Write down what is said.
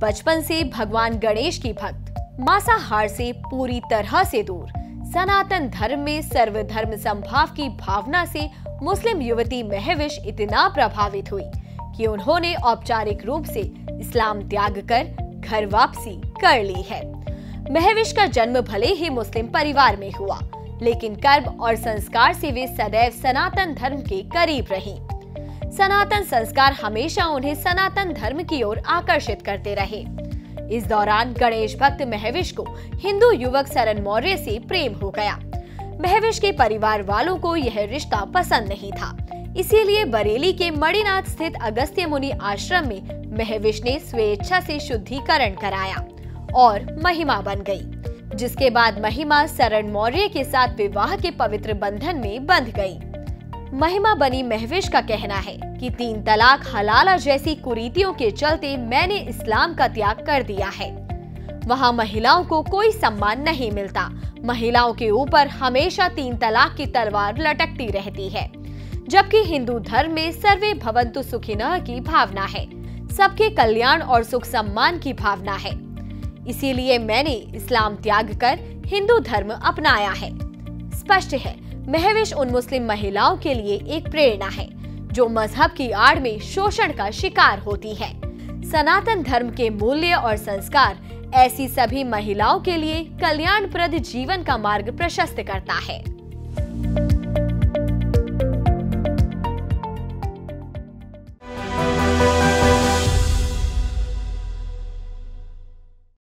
बचपन से भगवान गणेश की भक्त, मांसाहार से पूरी तरह से दूर, सनातन धर्म में सर्वधर्म समभाव की भावना से मुस्लिम युवती महविश इतना प्रभावित हुई कि उन्होंने औपचारिक रूप से इस्लाम त्याग कर घर वापसी कर ली है। महविश का जन्म भले ही मुस्लिम परिवार में हुआ, लेकिन कर्म और संस्कार से वे सदैव सनातन धर्म के करीब रहीं। सनातन संस्कार हमेशा उन्हें सनातन धर्म की ओर आकर्षित करते रहे। इस दौरान गणेश भक्त महविश को हिंदू युवक सरन मौर्य से प्रेम हो गया। महविश के परिवार वालों को यह रिश्ता पसंद नहीं था, इसीलिए बरेली के मणिनाथ स्थित अगस्त्य मुनि आश्रम में महविश ने स्वेच्छा से शुद्धिकरण कराया और महिमा बन गई, जिसके बाद महिमा सरन मौर्य के साथ विवाह के पवित्र बंधन में बंध गई। महिमा बनी महविश का कहना है कि 3 तलाक हलाला जैसी कुरीतियों के चलते मैंने इस्लाम का त्याग कर दिया है। वहाँ महिलाओं को कोई सम्मान नहीं मिलता। महिलाओं के ऊपर हमेशा 3 तलाक की तलवार लटकती रहती है, जबकि हिंदू धर्म में सर्वे भवन्तु सुखिनः की भावना है, सबके कल्याण और सुख सम्मान की भावना है। इसीलिए मैंने इस्लाम त्याग कर हिंदू धर्म अपनाया है। स्पष्ट है, महविश उन मुस्लिम महिलाओं के लिए एक प्रेरणा है जो मजहब की आड़ में शोषण का शिकार होती है। सनातन धर्म के मूल्य और संस्कार ऐसी सभी महिलाओं के लिए कल्याणप्रद जीवन का मार्ग प्रशस्त करता है।